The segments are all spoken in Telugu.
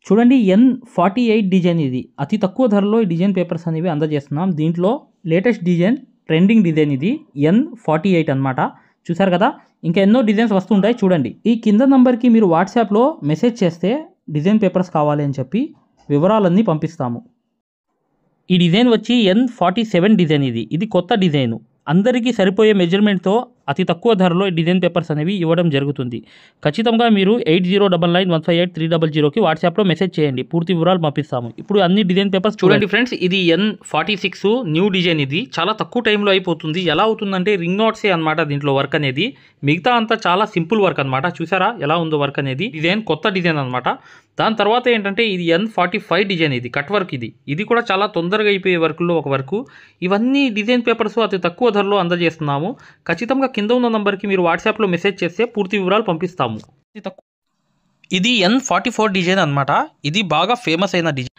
చూడండి N48 డిజైన్ ఇది. అతి తక్కువ ధరలో ఈ డిజైన్ పేపర్స్ అనేవి అందజేస్తున్నాం. దీంట్లో లేటెస్ట్ డిజైన్, ట్రెండింగ్ డిజైన్ ఇది N48 అన్నమాట. చూసారు కదా, ఇంకా ఎన్నో డిజైన్స్ వస్తుంటాయి చూడండి. ఈ కింద నంబర్కి మీరు వాట్సాప్లో మెసేజ్ చేస్తే డిజైన్ పేపర్స్ కావాలి అని చెప్పి వివరాలన్నీ పంపిస్తాము. ఈ డిజైన్ వచ్చి N47 డిజైన్ ఇది. ఇది కొత్త డిజైను. అందరికీ సరిపోయే మెజర్మెంట్తో అతి తక్కువ ధరలో ఈ డిజైన్ పేపర్స్ అనేవి ఇవ్వడం జరుగుతుంది. ఖచ్చితంగా మీరు 8099158300కి వాట్సాప్లో మెసేజ్ చేయండి. పూర్తి వివరాలు పంపిస్తాము. ఇప్పుడు అన్ని డిజైన్ పేపర్స్ చూడండి ఫ్రెండ్స్. ఇది N46 న్యూ డిజైన్. ఇది చాలా తక్కువ టైంలో అయిపోతుంది. ఎలా అవుతుందంటే రింగ్ నాట్సే అనమాట దీంట్లో వర్క్ అనేది. మిగతా అంతా చాలా సింపుల్ వర్క్ అనమాట. చూసారా ఎలా ఉందో వర్క్ అనేది. డిజైన్ కొత్త డిజైన్ అనమాట. దాని తర్వాత ఏంటంటే ఇది N45 డిజైన్. ఇది కట్ వర్క్. ఇది కూడా చాలా తొందరగా అయిపోయే వర్క్లో ఒక వర్క్. ఇవన్నీ డిజైన్ పేపర్స్ అతి తక్కువ ధరలో అందజేస్తున్నాము. ఖచ్చితంగా కింద ఉన్న నంబర్కి మీరు వాట్సాప్లో మెసేజ్ చేస్తే పూర్తి వివరాలు పంపిస్తాము. ఇది N44 డిజైన్ అనమాట. ఇది బాగా ఫేమస్ అయిన డిజైన్.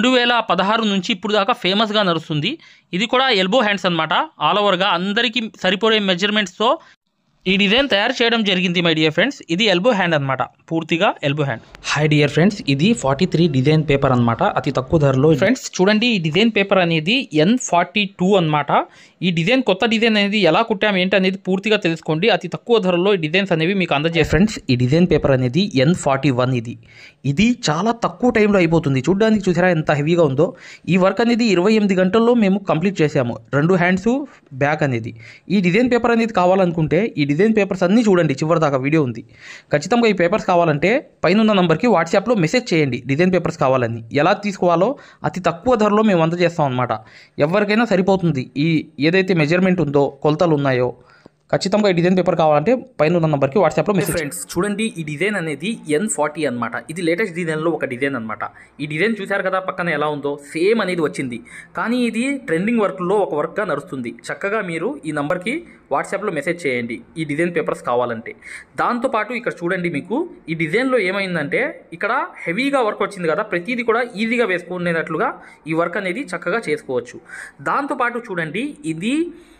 2016 నుంచి ఇప్పుడు దాకా ఫేమస్గా నడుస్తుంది. ఇది కూడా ఎల్బో హ్యాండ్స్ అనమాట. ఆల్ ఓవర్గా అందరికీ సరిపోయే మెజర్మెంట్స్తో ఈ డిజైన్ తయారు చేయడం జరిగింది మై డియర్ ఫ్రెండ్స్. ఇది ఎల్బో హ్యాండ్ అనమాట, పూర్తిగా elbow hand. Hi dear friends, ఇది 43 డిజైన్ పేపర్ అనమాట, అతి తక్కువ ధరలో. ఫ్రెండ్స్ చూడండి, ఈ డిజైన్ పేపర్ అనేది N42 అనమాట. ఈ డిజైన్ కొత్త డిజైన్ అనేది ఎలా కుట్టాము ఏంటి అనేది పూర్తిగా తెలుసుకోండి. అతి తక్కువ ధరలో ఈ డిజైన్స్ అనేవి మీకు అందజేస్తాయి. ఫ్రెండ్స్ ఈ డిజైన్ పేపర్ అనేది N41 ఇది చాలా తక్కువ టైంలో అయిపోతుంది. చూడడానికి చూసారా ఎంత హెవీగా ఉందో. ఈ వర్క్ అనేది 28 గంటల్లో మేము కంప్లీట్ చేసాము. 2 హ్యాండ్స్ బ్యాక్ అనేది. ఈ డిజైన్ పేపర్ అనేది కావాలనుకుంటే ఈ డిజైన్ పేపర్స్ అన్నీ చూడండి, చివరి దాకా వీడియో ఉంది. ఖచ్చితంగా ఈ పేపర్స్ కావాలంటే పైన ఉన్న నంబర్కి వాట్సాప్లో మెసేజ్ చేయండి డిజైన్ పేపర్స్ కావాలని. ఎలా తీసుకోవాలో అతి తక్కువ ధరలో మేము అందజేస్తాం అనమాట. ఎవరికైనా సరిపోతుంది. ఈ ఏదైతే మెజర్మెంట్ ఉందో, కొలతలు ఉన్నాయో, ఖచ్చితంగా ఈ డిజైన్ పేపర్ కావాలంటే పైన ఉన్న నంబర్కి వాట్సాప్లో మెసేజ్. ఫ్రెండ్స్ చూడండి, ఈ డిజైన్ అనేది N40 అనమాట. ఇది లేటెస్ట్ డిజైన్లో ఒక డిజైన్ అనమాట. ఈ డిజైన్ చూశారు కదా పక్కన ఎలా ఉందో, సేమ్ అనేది వచ్చింది. కానీ ఇది ట్రెండింగ్ వర్క్లో ఒక వర్క్గా నడుస్తుంది. చక్కగా మీరు ఈ నంబర్కి వాట్సాప్లో మెసేజ్ చేయండి ఈ డిజైన్ పేపర్స్ కావాలంటే. దాంతోపాటు ఇక్కడ చూడండి, మీకు ఈ డిజైన్లో ఏమైందంటే ఇక్కడ హెవీగా వర్క్ వచ్చింది కదా, ప్రతిదీ కూడా ఈజీగా వేసుకునేటట్లుగా ఈ వర్క్ అనేది చక్కగా చేసుకోవచ్చు. దాంతోపాటు చూడండి, ఇది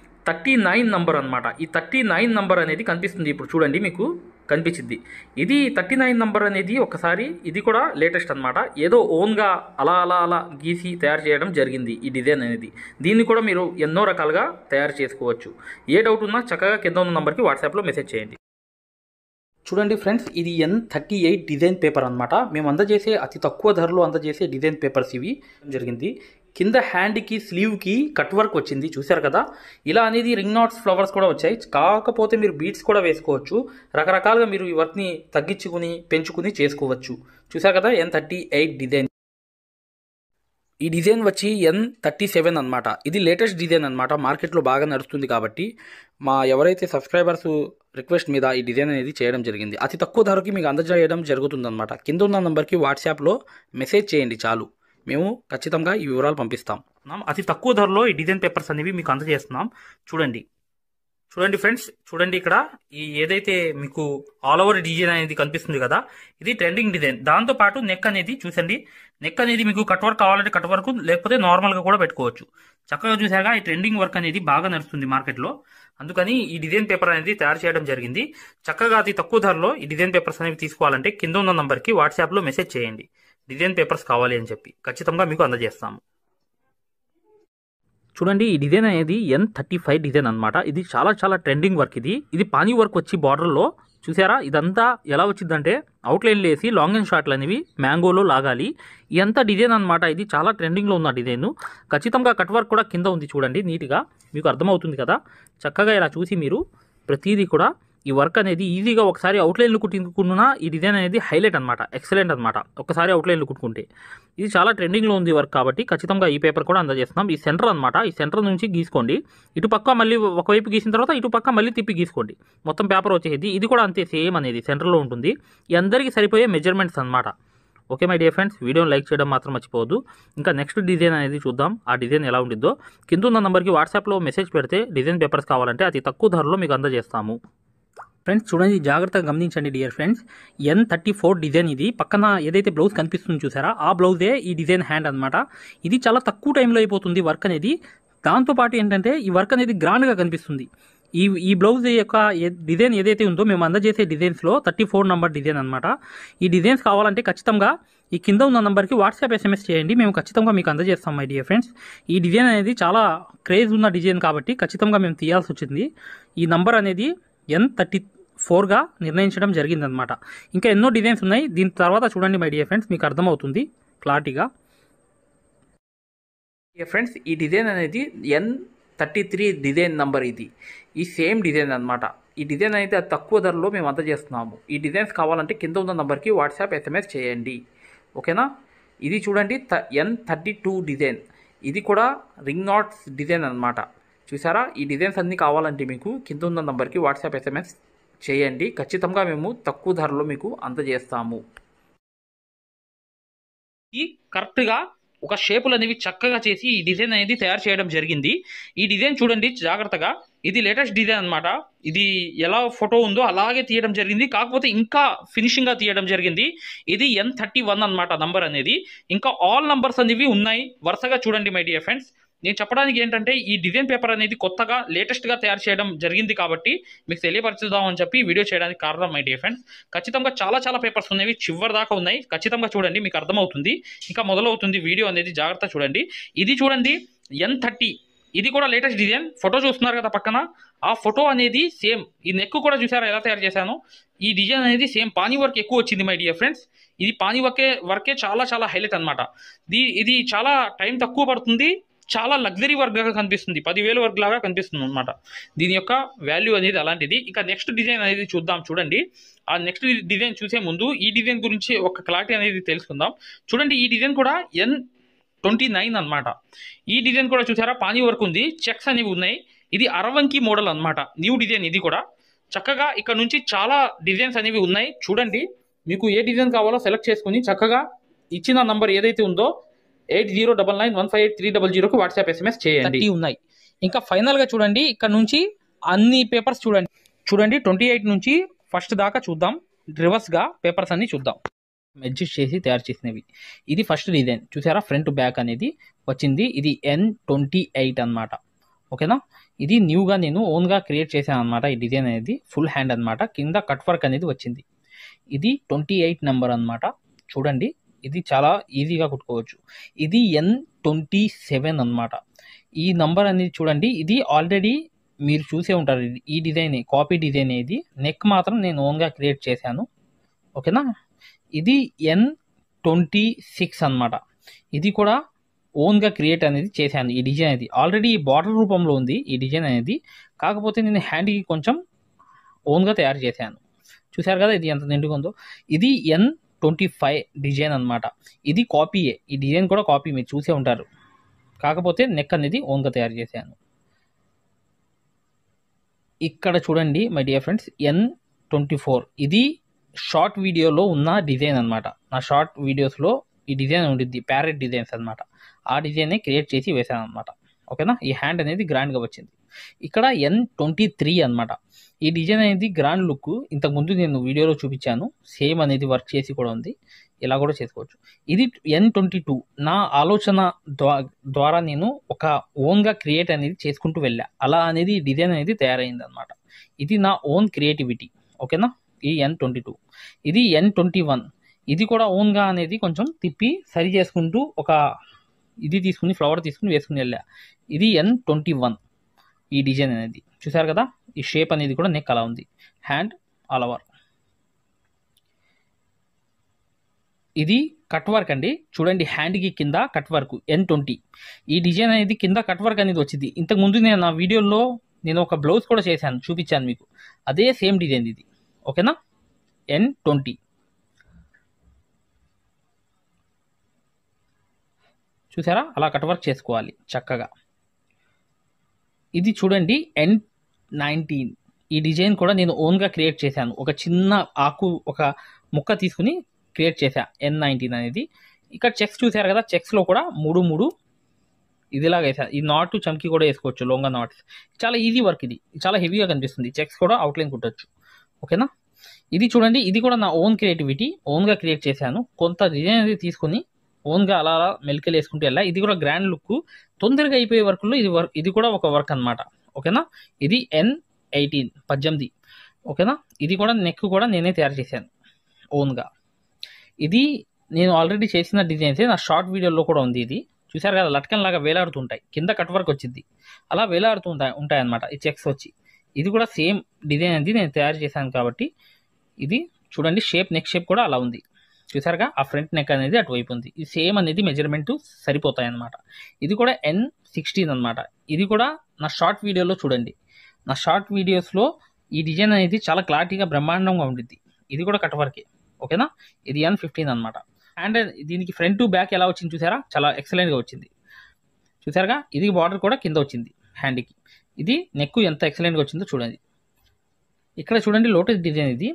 39 నంబర్ అనమాట. ఈ 39 నంబర్ అనేది కనిపిస్తుంది ఇప్పుడు చూడండి, మీకు కనిపించింది. ఇది 39 నంబర్ అనేది ఒకసారి ఇది కూడా లేటెస్ట్ అనమాట. ఏదో ఓన్గా అలా గీసి తయారు చేయడం జరిగింది ఈ డిజైన్ అనేది. దీన్ని కూడా మీరు ఎన్నో రకాలుగా తయారు చేసుకోవచ్చు. ఏ డౌట్ ఉన్నా చక్కగా కింద ఉన్న నంబర్కి వాట్సాప్లో మెసేజ్ చేయండి. చూడండి ఫ్రెండ్స్, ఇది N38 డిజైన్ పేపర్ అనమాట. మేము అందజేసే అతి తక్కువ ధరలో అందజేసే డిజైన్ పేపర్స్ ఇవి జరిగింది. కింద హ్యాండ్కి, స్లీవ్కి కట్ వర్క్ వచ్చింది చూసారు కదా. ఇలా అనేది రింగ్ నాట్స్, ఫ్లవర్స్ కూడా వచ్చాయి. కాకపోతే మీరు బీడ్స్ కూడా వేసుకోవచ్చు. రకరకాలుగా మీరు ఈ వర్క్ని తగ్గించుకుని పెంచుకుని చేసుకోవచ్చు. చూసారు కదా N38 డిజైన్. ఈ డిజైన్ వచ్చి N37 అనమాట. ఇది లేటెస్ట్ డిజైన్ అనమాట. మార్కెట్లో బాగా నడుస్తుంది కాబట్టి మా ఎవరైతే సబ్స్క్రైబర్స్ రిక్వెస్ట్ మీద ఈ డిజైన్ అనేది చేయడం జరిగింది. అతి తక్కువ ధరకి మీకు అందజేయడం జరుగుతుందన్నమాట. కింద ఉన్న నెంబర్కి వాట్సాప్లో మెసేజ్ చేయండి చాలు, మేము ఖచ్చితంగా ఈ వివరాలు పంపిస్తాం. అతి తక్కువ ధరలో ఈ డిజైన్ పేపర్స్ అనేవి మీకు అందజేస్తున్నాం. చూడండి ఫ్రెండ్స్, చూడండి ఇక్కడ ఈ ఏదైతే మీకు ఆల్ ఓవర్ డిజైన్ అనేది కనిపిస్తుంది కదా, ఇది ట్రెండింగ్ డిజైన్. దాంతోపాటు నెక్ అనేది చూసండి. నెక్ అనేది మీకు కట్ వర్క్ కావాలంటే కట్ వర్క్, లేకపోతే నార్మల్గా కూడా పెట్టుకోవచ్చు. చక్కగా చూసాగా ఈ ట్రెండింగ్ వర్క్ అనేది బాగా నడుస్తుంది మార్కెట్లో. అందుకని ఈ డిజైన్ పేపర్ అనేది తయారు చేయడం జరిగింది. చక్కగా అతి తక్కువ ధరలో ఈ డిజైన్ పేపర్స్ అనేవి తీసుకోవాలంటే కింద ఉన్న నంబర్కి వాట్సాప్లో మెసేజ్ చేయండి డిజైన్ పేపర్స్ కావాలి అని చెప్పి. ఖచ్చితంగా మీకు అందజేస్తాము. చూడండి, ఈ డిజైన్ అనేది N35 డిజైన్ అనమాట. ఇది చాలా ట్రెండింగ్ వర్క్. ఇది పానీ వర్క్ వచ్చి బార్డర్లో చూసారా. ఇదంతా ఎలా వచ్చిందంటే అవుట్లైన్లు వేసి లాంగ్ అండ్ షార్ట్లు అనేవి మ్యాంగోలో లాగాలి. ఇదంతా డిజైన్ అనమాట. ఇది చాలా ట్రెండింగ్లో ఉన్న డిజైన్. ఖచ్చితంగా కట్ వర్క్ కూడా కింద ఉంది చూడండి, నీట్గా మీకు అర్థమవుతుంది కదా. చక్కగా ఇలా చూసి మీరు ప్రతిదీ కూడా ఈ వర్క్ అనేది ఈజీగా ఒకసారి అవుట్లైన్లు కుట్టుకున్నా ఈ డిజైన్ అనేది హైలైట్ అనమాట, ఎక్సలెంట్ అనమాట. ఒకసారి అవుట్లైన్లు కుట్టుకుంటే ఇది చాలా ట్రెండింగ్లో ఉంది వర్క్ కాబట్టి ఖచ్చితంగా ఈ పేపర్ కూడా అందజేస్తున్నాం. ఈ సెంటర్ అనమాట. ఈ సెంటర్ నుంచి గీసుకోండి. ఇటు పక్క మళ్ళీ ఒకవైపు గీసిన తర్వాత ఇటు పక్క మళ్ళీ తిప్పి గీసుకోండి. మొత్తం పేపర్ వచ్చేది. ఇది కూడా అంతే సేమ్ అనేది సెంటర్లో ఉంటుంది. ఈ అందరికీ సరిపోయే మెజర్మెంట్స్ అనమాట. ఓకే మై డియర్ ఫ్రెండ్స్, వీడియోని లైక్ చేయడం మాత్రం మర్చిపోవద్దు. ఇంకా నెక్స్ట్ డిజైన్ అనేది చూద్దాం. ఆ డిజైన్ ఎలా ఉంటుందో కింద ఉన్న నెంబర్కి వాట్సాప్లో మెసేజ్ పెడితే డిజైన్ పేపర్స్ కావాలంటే అతి తక్కువ ధరలో మీకు అందజేస్తాము. ఫ్రెండ్స్ చూడండి, జాగ్రత్తగా గమనించండి డియర్ ఫ్రెండ్స్. N34 design. ఇది పక్కన ఏదైతే బ్లౌజ్ కనిపిస్తుంది చూసారా, ఆ బ్లౌజే ఈ డిజైన్ హ్యాండ్ అనమాట. ఇది చాలా తక్కువ టైంలో అయిపోతుంది వర్క్ అనేది. దాంతోపాటు ఏంటంటే ఈ వర్క్ అనేది గ్రాండ్గా కనిపిస్తుంది. ఈ బ్లౌజ్ యొక్క డిజైన్ ఏదైతే ఉందో మేము అందజేసే డిజైన్స్లో 34 నంబర్ డిజైన్ అనమాట. ఈ డిజైన్స్ కావాలంటే ఖచ్చితంగా ఈ కింద ఉన్న నంబర్కి వాట్సాప్ SMS చేయండి, మేము ఖచ్చితంగా మీకు అందజేస్తాం మై డియర్ ఫ్రెండ్స్. ఈ డిజైన్ అనేది చాలా క్రేజ్ ఉన్న డిజైన్ కాబట్టి ఖచ్చితంగా మేము తీయాల్సి వచ్చింది. ఈ నంబర్ అనేది N34గా నిర్ణయించడం జరిగిందనమాట. ఇంకా ఎన్నో డిజైన్స్ ఉన్నాయి, దీని తర్వాత చూడండి మై డియర్ ఫ్రెండ్స్, మీకు అర్థమవుతుంది క్లారిటీగా. ఫ్రెండ్స్, ఈ డిజైన్ అనేది N33 డిజైన్ నంబర్. ఇది ఈ సేమ్ డిజైన్ అనమాట. ఈ డిజైన్ అయితే అది తక్కువ ధరలో మేము అందజేస్తున్నాము. ఈ డిజైన్స్ కావాలంటే కింద ఉన్న నంబర్కి వాట్సాప్ SMS చేయండి, ఓకేనా. ఇది చూడండి N32 డిజైన్. ఇది కూడా రింగ్ నాట్స్ డిజైన్ అనమాట. చూసారా, ఈ డిజైన్స్ అన్నీ కావాలంటే మీకు కింద ఉన్న నంబర్కి వాట్సాప్ SMS చేయండి, ఖచ్చితంగా మేము తక్కువ ధరలో మీకు అందజేస్తాము. ఈ కరెక్ట్గా ఒక షేపులు అనేవి చక్కగా చేసి ఈ డిజైన్ అనేది తయారు చేయడం జరిగింది. ఈ డిజైన్ చూడండి జాగ్రత్తగా, ఇది లేటెస్ట్ డిజైన్ అనమాట. ఇది ఎలా ఫోటో ఉందో అలాగే తీయడం జరిగింది, కాకపోతే ఇంకా ఫినిషింగ్గా తీయడం జరిగింది. ఇది N31 అనమాట నంబర్ అనేది. ఇంకా ఆల్ నంబర్స్ అనేవి ఉన్నాయి వరుసగా. చూడండి మై డియర్ ఫ్రెండ్స్, నేను చెప్పడానికి ఏంటంటే ఈ డిజైన్ పేపర్ అనేది కొత్తగా లేటెస్ట్గా తయారు చేయడం జరిగింది కాబట్టి మీకు తెలియపరచుదామని చెప్పి వీడియో చేయడానికి కారణం మై డియర్ ఫ్రెండ్స్. ఖచ్చితంగా చాలా పేపర్స్ ఉన్నాయి, చివరి దాకా ఉన్నాయి, ఖచ్చితంగా చూడండి, మీకు అర్థమవుతుంది. ఇంకా మొదలవుతుంది వీడియో అనేది, జాగ్రత్త చూడండి. ఇది చూడండి N30, ఇది కూడా లేటెస్ట్ డిజైన్. ఫోటో చూస్తున్నారు కదా పక్కన, ఆ ఫోటో అనేది సేమ్. ఈ నెక్ కూడా చూసారా ఎలా తయారు చేశాను. ఈ డిజైన్ అనేది సేమ్ పానీ వర్క్ ఎక్కువ వచ్చింది మై డియర్ ఫ్రెండ్స్. ఇది పానీ వర్కే చాలా హైలైట్ అనమాట. ఇది చాలా టైం తక్కువ పడుతుంది, చాలా లగ్జరీ వర్క్ లాగా కనిపిస్తుంది, 10,000 వర్క్ లాగా కనిపిస్తుంది అనమాట. దీని యొక్క వాల్యూ అనేది అలాంటిది. ఇంకా నెక్స్ట్ డిజైన్ అనేది చూద్దాం. చూడండి, ఆ నెక్స్ట్ డిజైన్ చూసే ముందు ఈ డిజైన్ గురించి ఒక క్లారిటీ అనేది తెలుసుకుందాం. చూడండి, ఈ డిజైన్ కూడా N29 అనమాట. ఈ డిజైన్ కూడా చూసారా పానీ వర్క్ ఉంది, చెక్స్ అనేవి ఉన్నాయి. ఇది అరవంకి మోడల్ అనమాట, న్యూ డిజైన్. ఇది కూడా చక్కగా ఇక్కడ నుంచి చాలా డిజైన్స్ అనేవి ఉన్నాయి. చూడండి, మీకు ఏ డిజైన్ కావాలో సెలెక్ట్ చేసుకుని చక్కగా ఇచ్చిన నంబర్ ఏదైతే ఉందో 8099158300కు వాట్సాప్ SMS చేయండి. ఉన్నాయి. ఇంకా ఫైనల్గా చూడండి, ఇక్కడ నుంచి అన్ని పేపర్స్ చూడండి 28 నుంచి ఫస్ట్ దాకా చూద్దాం. రివర్స్గా పేపర్స్ అన్ని చూద్దాం. అడ్జస్ట్ చేసి తయారు చేసినవి. ఇది ఫస్ట్ డిజైన్ చూసారా, ఫ్రంట్ బ్యాక్ అనేది వచ్చింది. ఇది N28 అనమాట, ఓకేనా. ఇది న్యూగా నేను ఓన్గా క్రియేట్ చేశాను అనమాట. ఈ డిజైన్ అనేది ఫుల్ హ్యాండ్ అనమాట, కింద కట్ వర్క్ అనేది వచ్చింది. ఇది 28 నెంబర్ అనమాట. చూడండి, ఇది చాలా ఈజీగా కుట్టుకోవచ్చు. ఇది N27 అనమాట. ఈ నంబర్ అనేది చూడండి, ఇది ఆల్రెడీ మీరు చూసే ఉంటారు. ఈ డిజైన్ కాపీ డిజైన్. ఇది నెక్ మాత్రం నేను ఓన్గా క్రియేట్ చేశాను, ఓకేనా. ఇది N26 అనమాట. ఇది కూడా ఓన్గా క్రియేట్ అనేది చేశాను. ఈ డిజైన్ అనేది ఆల్రెడీ బార్డర్ రూపంలో ఉంది ఈ డిజైన్ అనేది, కాకపోతే నేను హ్యాండ్కి కొంచెం ఓన్గా తయారు చేశాను. చూసారు కదా ఇది ఎంత నిండుగా ఉందో. ఇది N25 డిజైన్ అనమాట. ఇది కాపీయే, ఈ డిజైన్ కూడా కాపీ, మీరు చూసే ఉంటారు, కాకపోతే నెక్ అనేది ఓన్గా తయారు చేశాను. ఇక్కడ చూడండి మై డియర్ ఫ్రెండ్స్, N24. ఇది షార్ట్ వీడియోలో ఉన్న డిజైన్ అనమాట. నా షార్ట్ వీడియోస్లో ఈ డిజైన్ ఉండిద్ది, ప్యారెట్ డిజైన్స్ అనమాట. ఆ డిజైన్ని క్రియేట్ చేసి వేసాను అనమాట, ఓకేనా. ఈ హ్యాండ్ అనేది గ్రాండ్గా వచ్చింది. ఇక్కడ N23 అనమాట. ఈ డిజైన్ అనేది గ్రాండ్ లుక్. ఇంతకుముందు నేను వీడియోలో చూపించాను, సేమ్ అనేది వర్క్ చేసి కూడా ఉంది, ఇలా కూడా చేసుకోవచ్చు. ఇది N22. నా ఆలోచన ద్వారా నేను ఒక ఓన్గా క్రియేట్ అనేది చేసుకుంటూ వెళ్ళా, అలా అనేది డిజైన్ అనేది తయారైంది అనమాట. ఇది నా ఓన్ క్రియేటివిటీ, ఓకేనా. ఈ N22. ఇది N21. ఇది కూడా ఓన్గా అనేది కొంచెం తిప్పి సరి చేసుకుంటూ ఒక ఇది తీసుకుని ఫ్లవర్ తీసుకుని వేసుకుని వెళ్ళా. ఇది N21. ఈ డిజైన్ అనేది చూసారు కదా, ఈ షేప్ అనేది కూడా నెక్ అలా ఉంది, హ్యాండ్ ఆల్ ఓవర్. ఇది కట్ వర్క్ అండి. చూడండి, హ్యాండ్కి కింద కట్ వర్క్ N20. ఈ డిజైన్ అనేది కింద కట్ వర్క్ అనేది వచ్చింది. ఇంతకుముందు నేను నా వీడియోలో నేను ఒక బ్లౌజ్ కూడా చేశాను, చూపించాను మీకు. అదే సేమ్ డిజైన్ ఇది, ఓకేనా. N20. చూసారా, అలా కట్ వర్క్ చేసుకోవాలి చక్కగా. ఇది చూడండి N19. ఈ డిజైన్ కూడా నేను ఓన్గా క్రియేట్ చేశాను. ఒక చిన్న ఆకు, ఒక ముక్క తీసుకుని క్రియేట్ చేశా. N19 అనేది. ఇక్కడ చెక్స్ చూసారు కదా, చెక్స్లో కూడా 3 ఇదిలాగా వేసాను. ఈ నాట్ చమ్కీ కూడా వేసుకోవచ్చు, లోంగా నాట్స్. చాలా ఈజీ వర్క్, ఇది చాలా హెవీగా కనిపిస్తుంది. చెక్స్ కూడా అవుట్లైన్ కుట్టచ్చు, ఓకేనా. ఇది చూడండి, ఇది కూడా నా ఓన్ క్రియేటివిటీ, ఓన్గా క్రియేట్ చేశాను. కొంత డిజైన్ అనేది తీసుకుని ఓన్గా అలా మెలికలు వేసుకుంటూ వెళ్ళా. ఇది కూడా గ్రాండ్ లుక్, తొందరగా అయిపోయే వర్క్లో ఇది కూడా ఒక వర్క్ అనమాట, ఓకేనా. ఇది 18 ఓకేనా. ఇది కూడా నెక్ కూడా నేనే తయారు చేశాను ఓన్గా. ఇది నేను ఆల్రెడీ చేసిన డిజైన్సే, నా షార్ట్ వీడియోలో కూడా ఉంది. ఇది చూసారు కదా, లట్కన్ లాగా వేలాడుతుంటాయి, కింద కట్ వర్క్ వచ్చింది, అలా వేలాడుతూ ఉంటాయి అనమాట ఈ చెక్స్ వచ్చి. ఇది కూడా సేమ్ డిజైన్ అనేది నేను తయారు చేశాను కాబట్టి ఇది చూడండి, నెక్ షేప్ కూడా అలా ఉంది చూసారుగా. ఆ ఫ్రంట్ నెక్ అనేది అటువైపు ఉంది. ఇది సేమ్ అనేది మెజర్మెంట్ సరిపోతాయి అనమాట. ఇది కూడా N16 అనమాట. ఇది కూడా నా షార్ట్ వీడియోలో చూడండి, నా షార్ట్ వీడియోస్లో ఈ డిజైన్ అనేది చాలా క్లారిటీగా బ్రహ్మాండంగా ఉంటుంది. ఇది కూడా కట్ వర్కే ఓకేనా. ఇది N15 అనమాట. అండ్ దీనికి ఫ్రంట్ టు బ్యాక్ ఎలా వచ్చింది చూసారా, చాలా ఎక్సలెంట్గా వచ్చింది చూసారుగా. ఇది బార్డర్ కూడా కింద వచ్చింది హ్యాండ్కి. ఇది నెక్ ఎంత ఎక్సలెంట్గా వచ్చిందో చూడండి. ఇక్కడ చూడండి లోటస్ డిజైన్, ఇది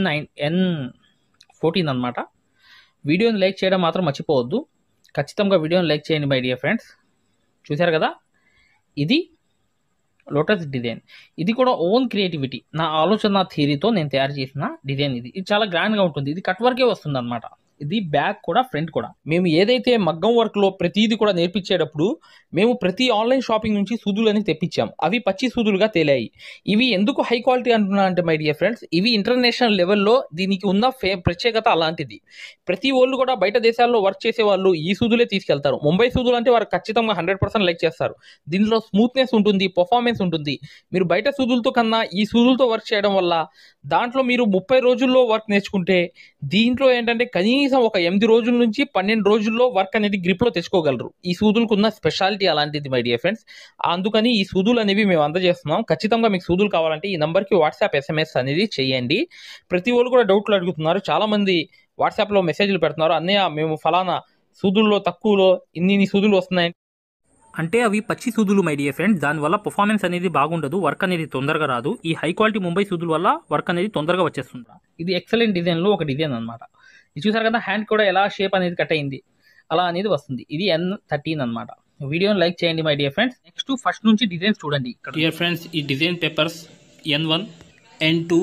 N14 అనమాట. వీడియోని లైక్ చేయడం మాత్రం మర్చిపోవద్దు, ఖచ్చితంగా వీడియోని లైక్ చేయండి మై డియర్ ఫ్రెండ్స్. చూసారు కదా, ఇది లోటస్ డిజైన్. ఇది కూడా ఓన్ క్రియేటివిటీ, నా ఆలోచన థియరీతో నేను తయారు చేసిన డిజైన్. ఇది చాలా గ్రాండ్గా ఉంటుంది. ఇది కట్ వర్కే వస్తుంది అనమాట. ఇది బ్యాక్ కూడా ఫ్రంట్ కూడా. మేము ఏదైతే మగ్గం వర్క్లో ప్రతిదీ కూడా నేర్పించేటప్పుడు మేము ప్రతి ఆన్లైన్ షాపింగ్ నుంచి సూదులని తెప్పించాం. అవి పచ్చి సూదులుగా తేలాయి. ఇవి ఎందుకు హై క్వాలిటీ అంటున్నా అంటే మై డియర్ ఫ్రెండ్స్, ఇవి ఇంటర్నేషనల్ లెవెల్లో దీనికి ఉన్న ప్రత్యేకత అలాంటిది. ప్రతి వాళ్ళు కూడా బయట దేశాల్లో వర్క్ చేసే వాళ్ళు ఈ సూదులే తీసుకెళ్తారు. ముంబై సూదులు అంటే వారు ఖచ్చితంగా 100% లైక్ చేస్తారు. దీనిలో స్మూత్నెస్ ఉంటుంది, పర్ఫార్మెన్స్ ఉంటుంది. మీరు బయట సూదులతో కన్నా ఈ సూదులతో వర్క్ చేయడం వల్ల దాంట్లో మీరు 30 రోజుల్లో వర్క్ నేర్చుకుంటే దీంట్లో ఏంటంటే కనీసం ఒక 8 రోజుల నుంచి 12 రోజుల్లో వర్క్ అనేది గ్రిప్లో తెచ్చుకోగలరు. ఈ సూదులకు ఉన్న స్పెషాలిటీ అలాంటిది మై డియర్ ఫ్రెండ్స్. అందుకని ఈ సూదులు అనేవి మేము అందజేస్తున్నాం. ఖచ్చితంగా మీకు సూదులు కావాలంటే ఈ నెంబర్కి వాట్సాప్ SMS అనేది చేయండి. ప్రతి వాళ్ళు కూడా డౌట్లు అడుగుతున్నారు, చాలామంది వాట్సాప్లో మెసేజ్లు పెడుతున్నారు, అన్నయ్య మేము ఫలానా సూదుల్లో తక్కువలో ఇన్ని సూదులు వస్తున్నాయి అంటే అవి పచ్చి సూదులు మై డియర్ ఫ్రెండ్స్. దానివల్ల పర్ఫార్మెన్స్ అనేది బాగుండదు, వర్క్ అనేది తొందరగా రాదు. ఈ హై క్వాలిటీ ముంబై సూదుల వల్ల వర్క్ అనేది తొందరగా వచ్చేస్తుంది. ఇది ఎక్సలెంట్ డిజైన్లో ఒక డిజైన్ అనమాట. ఇది చూసారు కదా, హ్యాండ్ కూడా ఎలా షేప్ అనేది కట్ అయింది అలా అనేది వస్తుంది. ఇది N13 అనమాట. వీడియోని లైక్ చేయండి my dear friends. Next first నుంచి డిజైన్స్ చూడండి డియర్ ఫ్రెండ్స్. ఈ design papers N1, N2,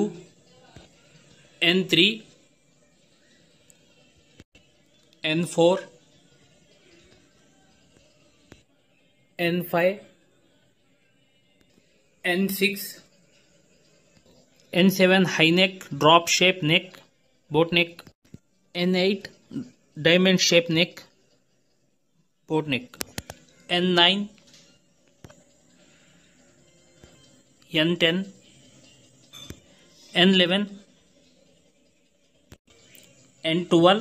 N3, N4, N5, N6, N7 high neck, drop shape neck, boat neck, N8 diamond shape neck, boat neck, N9, N10, N11, N12.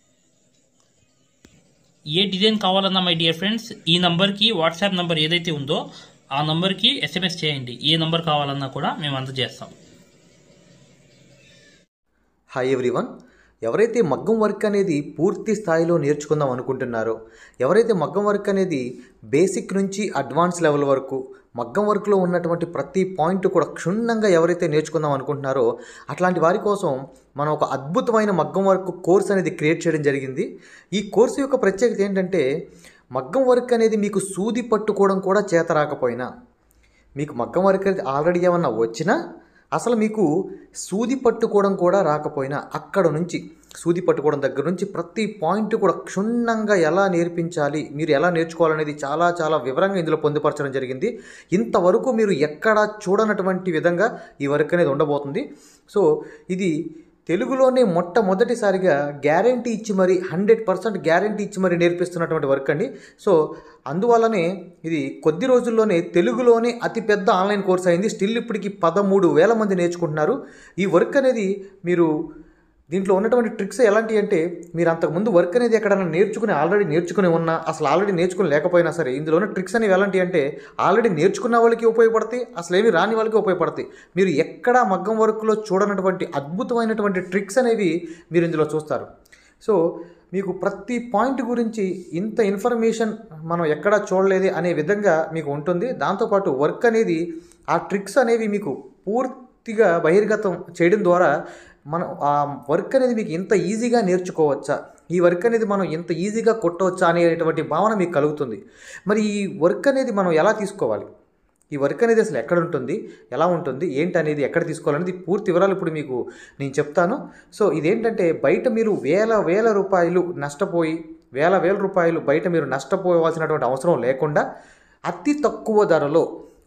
ఏ డిజైన్ కావాలన్నా మై డియర్ ఫ్రెండ్స్ ఈ నంబర్కి వాట్సాప్ నంబర్ ఏదైతే ఉందో ఆ నంబర్కి SMS చేయండి. ఏ నంబర్ కావాలన్నా కూడా మేము అందజేస్తాం. Hi everyone. ఎవరైతే మగ్గం వర్క్ అనేది పూర్తి స్థాయిలో నేర్చుకుందాం అనుకుంటున్నారో, ఎవరైతే మగ్గం వర్క్ అనేది బేసిక్ నుంచి అడ్వాన్స్ లెవెల్ వరకు మగ్గం వర్క్లో ఉన్నటువంటి ప్రతి పాయింట్ కూడా క్షుణ్ణంగా ఎవరైతే నేర్చుకుందాం అనుకుంటున్నారో అట్లాంటి వారి కోసం మనం ఒక అద్భుతమైన మగ్గం వర్క్ కోర్స్ అనేది క్రియేట్ చేయడం జరిగింది. ఈ కోర్సు యొక్క ప్రత్యేకత ఏంటంటే, మగ్గం వర్క్ అనేది మీకు సూది పట్టుకోవడం కూడా చేత రాకపోయినా, మీకు మగ్గం వర్క్ అనేది ఆల్రెడీ ఏమన్నా వచ్చినా, అసలు మీకు సూది పట్టుకోవడం కూడా రాకపోయినా, అక్కడ నుంచి సూది పట్టుకోవడం దగ్గర నుంచి ప్రతి పాయింట్ కూడా క్షుణ్ణంగా ఎలా నేర్పించాలి, మీరు ఎలా నేర్చుకోవాలనేది చాలా చాలా వివరంగా ఇందులో పొందుపరచడం జరిగింది. ఇంతవరకు మీరు ఎక్కడా చూడనటువంటి విధంగా ఈ వర్క్ అనేది ఉండబోతుంది. సో ఇది తెలుగులోనే మొట్టమొదటిసారిగా గ్యారంటీ ఇచ్చి మరి 100% గ్యారంటీ ఇచ్చి మరి నేర్పిస్తున్నటువంటి వర్క్ అండి. సో అందువల్లనే ఇది కొద్ది రోజుల్లోనే తెలుగులోనే అతిపెద్ద ఆన్లైన్ కోర్స్ అయింది. స్టిల్ ఇప్పటికి 13,000 మంది నేర్చుకుంటున్నారు. ఈ వర్క్ అనేది మీరు దీంట్లో ఉన్నటువంటి ట్రిక్స్ ఎలాంటివి అంటే, మీరు అంతకుముందు వర్క్ అనేది ఎక్కడైనా ఆల్రెడీ నేర్చుకుని ఉన్నా, అసలు ఆల్రెడీ నేర్చుకుని లేకపోయినా సరే, ఇందులో ఉన్న ట్రిక్స్ అనేవి ఎలాంటివి అంటే ఆల్రెడీ నేర్చుకున్న వాళ్ళకి ఉపయోగపడతాయి, అసలు ఏమి రాని వాళ్ళకి ఉపయోగపడతాయి. మీరు ఎక్కడా మగ్గం వర్క్లో చూడనటువంటి అద్భుతమైనటువంటి ట్రిక్స్ అనేవి మీరు ఇందులో చూస్తారు. సో మీకు ప్రతి పాయింట్ గురించి ఇంత ఇన్ఫర్మేషన్ మనం ఎక్కడా చూడలేదు అనే విధంగా మీకు ఉంటుంది. దాంతోపాటు వర్క్ అనేది ఆ ట్రిక్స్ అనేవి మీకు పూర్తిగా బహిర్గతం చేయడం ద్వారా మనం ఆ వర్క్ అనేది మీకు ఇంత ఈజీగా నేర్చుకోవచ్చా, ఈ వర్క్ అనేది మనం ఇంత ఈజీగా కొట్టవచ్చా అనేటువంటి భావన మీకు కలుగుతుంది. మరి ఈ వర్క్ అనేది మనం ఎలా తీసుకోవాలి, ఈ వర్క్ అనేది అసలు ఎక్కడ ఉంటుంది, ఎలా ఉంటుంది, ఏంటి అనేది ఎక్కడ తీసుకోవాలనేది పూర్తి వివరాలు ఇప్పుడు మీకు నేను చెప్తాను. సో ఇదేంటంటే, బయట మీరు వేల రూపాయలు నష్టపోయి వేల రూపాయలు బయట మీరు నష్టపోవాల్సినటువంటి అవసరం లేకుండా అతి తక్కువ ధరలో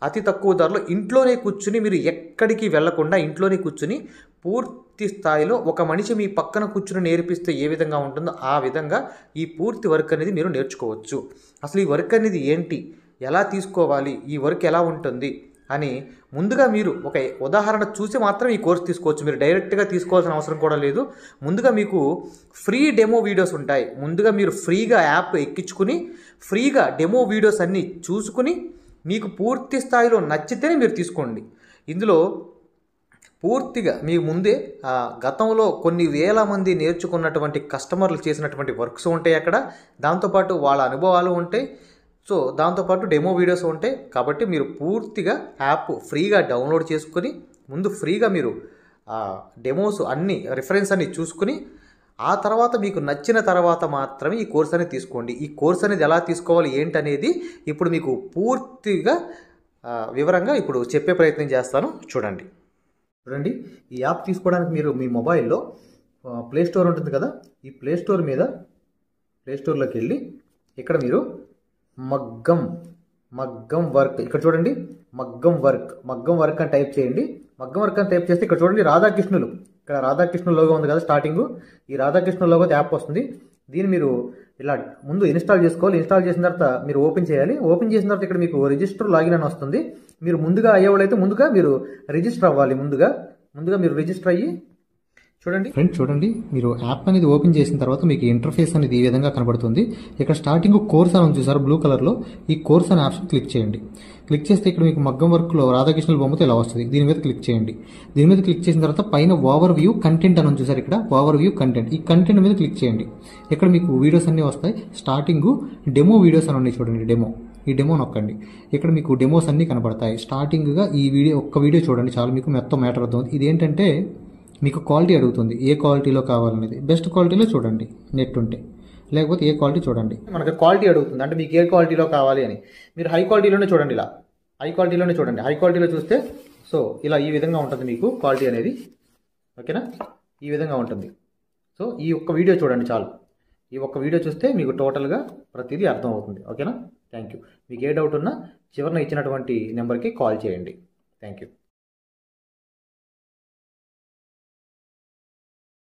అతి తక్కువ ధరలో ఇంట్లోనే కూర్చుని మీరు ఎక్కడికి వెళ్లకుండా ఇంట్లోనే కూర్చుని పూర్తి స్థాయిలో ఒక మనిషి మీ పక్కన కూర్చుని నేర్పిస్తే ఏ విధంగా ఉంటుందో ఆ విధంగా ఈ పూర్తి వర్క్ అనేది మీరు నేర్చుకోవచ్చు. అసలు ఈ వర్క్ అనేది ఏంటి, ఎలా తీసుకోవాలి, ఈ వర్క్ ఎలా ఉంటుంది అని ముందుగా మీరు ఒక ఉదాహరణ చూసి మాత్రం ఈ కోర్స్ తీసుకోవచ్చు. మీరు డైరెక్ట్గా తీసుకోవాల్సిన అవసరం కూడా లేదు. ముందుగా మీకు ఫ్రీ డెమో వీడియోస్ ఉంటాయి. ముందుగా మీరు ఫ్రీగా యాప్ ఎక్కించుకుని ఫ్రీగా డెమో వీడియోస్ అన్నీ చూసుకుని మీకు పూర్తి స్థాయిలో నచ్చితేనే మీరు తీసుకోండి. ఇందులో పూర్తిగా మీ ముందే గతంలో కొన్ని వేల మంది నేర్చుకున్నటువంటి కస్టమర్లు చేసినటువంటి వర్క్స్ ఉంటాయి అక్కడ. దాంతోపాటు వాళ్ళ అనుభవాలు ఉంటాయి. సో దాంతోపాటు డెమో వీడియోస్ ఉంటాయి. కాబట్టి మీరు పూర్తిగా యాప్ ఫ్రీగా డౌన్లోడ్ చేసుకొని ముందు ఫ్రీగా మీరు డెమోస్ అన్నీ రిఫరెన్స్ అన్ని చూసుకుని ఆ తర్వాత మీకు నచ్చిన తర్వాత మాత్రమే ఈ కోర్స్ అనేది తీసుకోండి. ఈ కోర్స్ అనేది ఎలా తీసుకోవాలి ఏంటనేది ఇప్పుడు మీకు పూర్తిగా వివరంగా ఇప్పుడు చెప్పే ప్రయత్నం చేస్తాను. చూడండి. ఈ యాప్ తీసుకోవడానికి మీరు మీ మొబైల్లో ప్లే స్టోర్ ఉంటుంది కదా, ఈ ప్లే స్టోర్లోకి వెళ్ళి ఇక్కడ మీరు మగ్గం వర్క్ ఇక్కడ చూడండి. మగ్గం వర్క్ అని టైప్ చేయండి. మగ్గం వర్క్ అని టైప్ చేస్తే ఇక్కడ చూడండి రాధాకృష్ణులు, ఇక్కడ రాధాకృష్ణుల లోగో ఉంది కదా స్టార్టింగ్. ఈ రాధాకృష్ణుల లోగో యాప్ వస్తుంది. దీన్ని మీరు ఇలా ముందు ఇన్స్టాల్ చేసుకోవాలి. ఇన్స్టాల్ చేసిన తర్వాత మీరు ఓపెన్ చేయాలి. ఓపెన్ చేసిన తర్వాత ఇక్కడ మీకు రిజిస్టర్ లాగిన్ అని వస్తుంది. మీరు ముందుగా అయ్యేవాళ్ళైతే ముందుగా మీరు రిజిస్టర్ అవ్వాలి. ముందుగా మీరు రిజిస్టర్ అయ్యి చూడండి. ఫ్రెండ్స్ చూడండి, మీరు యాప్ అనేది ఓపెన్ చేసిన తర్వాత మీకు ఇంటర్ఫేస్ అనేది ఈ విధంగా కనబడుతుంది. ఇక్కడ స్టార్టింగ్ కోర్స్ అని చూసారు బ్లూ కలర్లో, ఈ కోర్స్ అనే ఆప్షన్ క్లిక్ చేయండి. క్లిక్ చేస్తే ఇక్కడ మీకు మగ్గం వర్క్లో రాధాకృష్ణుల బొమ్మతో ఇలా వస్తుంది. దీని మీద క్లిక్ చేయండి. దీని మీద క్లిక్ చేసిన తర్వాత పైన ఓవర్ వ్యూ కంటెంట్ అని చూసారు. ఇక్కడ ఓవర్ వ్యూ కంటెంట్, ఈ కంటెంట్ మీద క్లిక్ చేయండి. ఇక్కడ మీకు వీడియోస్ అన్నీ వస్తాయి. స్టార్టింగ్ డెమో వీడియోస్ అని ఉన్నాయి చూడండి. ఈ డెమో నొక్కండి. ఇక్కడ మీకు డెమోస్ అన్నీ కనబడతాయి. స్టార్టింగ్గా ఈ ఒక్క వీడియో చూడండి చాలు, మీకు మొత్తం మ్యాటర్ అవుతుంది. ఇదేంటంటే మీకు క్వాలిటీ అడుగుతుంది, ఏ క్వాలిటీలో కావాలనేది. బెస్ట్ క్వాలిటీలో చూడండి నెట్ ఉంటే, లేకపోతే ఏ క్వాలిటీ చూడండి. మనకి క్వాలిటీ అడుగుతుంది అంటే మీకు ఏ క్వాలిటీలో కావాలి అని. మీరు హై క్వాలిటీలోనే చూడండి. ఇలా హై క్వాలిటీలో చూస్తే సో ఇలా ఈ విధంగా ఉంటుంది మీకు క్వాలిటీ అనేది. ఓకేనా, ఈ విధంగా ఉంటుంది. సో ఈ ఒక్క వీడియో చూడండి చాలు. ఈ ఒక్క వీడియో చూస్తే మీకు టోటల్గా ప్రతిదీ అర్థం అవుతుంది. ఓకేనా, థ్యాంక్ యూ. మీకు ఏ డౌట్ ఉన్నా చివరిన ఇచ్చినటువంటి నెంబర్కి కాల్ చేయండి. Thank you.